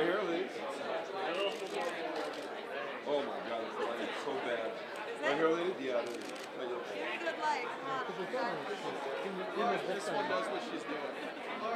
Right here, ladies. Oh my God, this light is so bad. Right here, ladies? Yeah, it is. Pretty good light. Come on. This one knows what she's doing.